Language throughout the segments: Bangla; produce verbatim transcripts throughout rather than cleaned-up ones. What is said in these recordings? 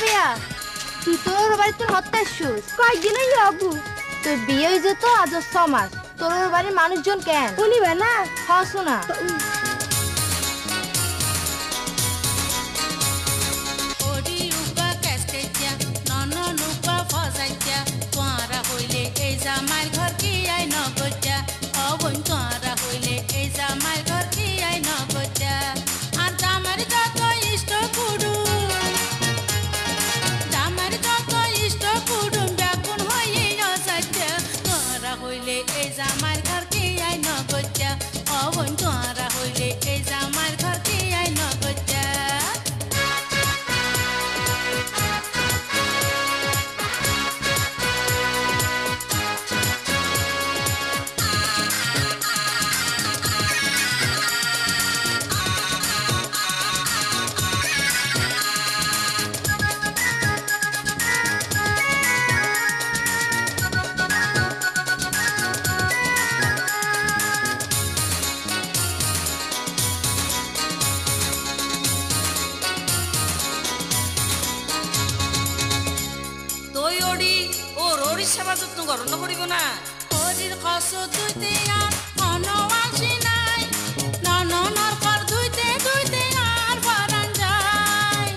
বেয়া তুই তোর বাড়িতে হত্যা শুস কয়েকদিন হইল আব্বু। তোর বিয়ে হয়ে যেত আজ ছ মাস, তোর বাড়ির মানুষজন কেন শুনিবে না? হ শোনা। জামাই ঘর কি আই নগজা ও বোন তোরা হইলে এই জামাই ঘর কি আই নগজা আর জামার যত ইষ্ট কুড়ুম জামার যত ইষ্ট কুড়ুম ব্যাকুন হইয়ে অসাধ্য তোরা হইলে এই জামাই ঘর কি আই নগজা ও বোন তোরা হইলে এই জামাই ঘর কি আই নগজা সেবা যত্ন গরম করিব না হরির কস দুইতে আর অনবাসী নাই নননর কর দুইতে দুইতে আর পরান যায়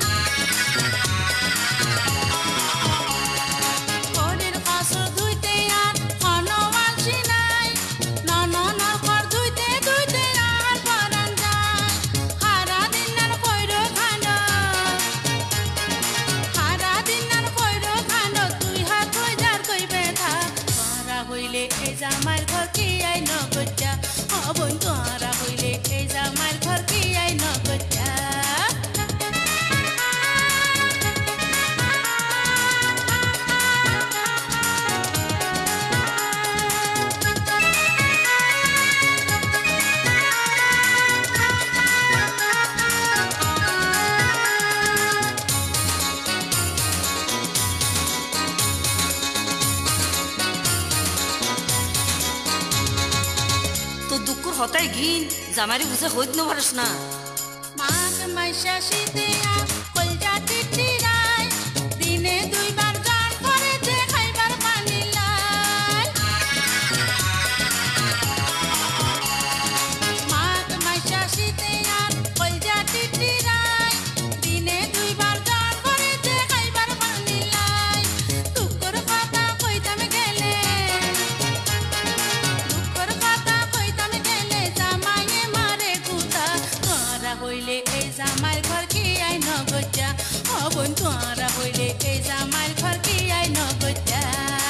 হরির কস দুইতে আর অনবাসী নাই নননর কর দুইতে দুইতে আর পরান যায় হারা দিনার কইরো খান হারা দিনার কইরো খান তুই হাত হইজার কইবে থা তোরা হইলে এই জামাইর ঘর কি আই নগজা ও বোন তোরা হইলে এই জামাইর ঘর কি আই নগজা হতাই ঘিন জামারি বুঝে হইত ন পারস না মাঘ মাইশা শীতে আর কলজা টিটিরাই দিনে দুইবার গান করে যে খাইবার পানি লাই মাঘ মাইশা শীতে আর কলজা টিটিরাই দিনে দুইবার গান করে যে খাইবার পানি লাই দুঃখর কথা কইতাম গেলে দুঃখর কথা কইতাম গেলে জামাইয়ে মারে কুতা তোরা হইলে এই জামাইর ঘর কি আই নগজা ও বোন তোরা হইলে এই জামাইর ঘর কি আই নগজা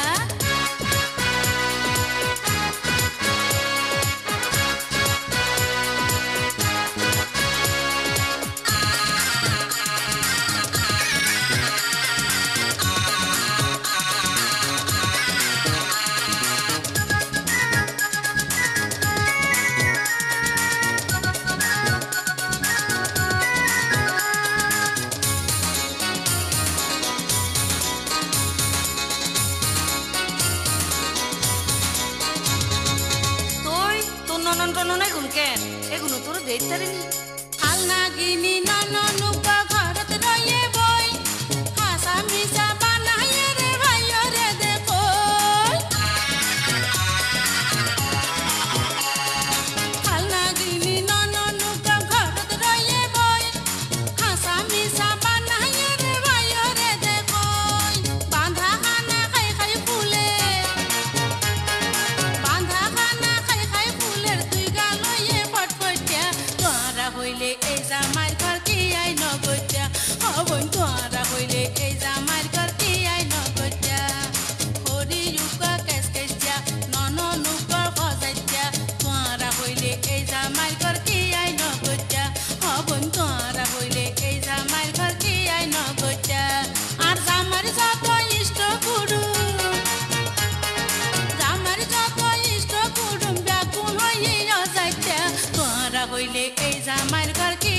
ননন টনন এগুন কেন এগুন তোর দেখতারিনি হাল নাগিনী নননু ঘরত রয়ে বই হাসা মিশা বানাইয়ে রে ভাইও রে দেখো হাল নাগিনী নননু ঘরত রয়ে বই হাসা মিশা বানাইয়ে রে ভাইও রে দেখো বাঁধা খানা খাই খাই ফুলে বাঁধা খানা খাই খাই ফুলের তুই গালয়ে পটপটিয়া তোরা হইলে এই জামাইর ঘর কি আই নগজা ও বোন তোরা হইলে এই জামাইর ঘর কি আই নগজা হরি যুগা কেস কেসা নন নুকা ফজাইয়া তোরা হইলে এই জামাইর ঘর কি আই নগজা ও বোন তোরা হইলে এই জামাইর ঘর কি আই নগজা আর জামার যত ইষ্ট গুরু জামার যত ইষ্ট কুড়ুম ব্যাকুল হইয়ে অসাইতা তোরা হইলে এই জামাইর ঘর কি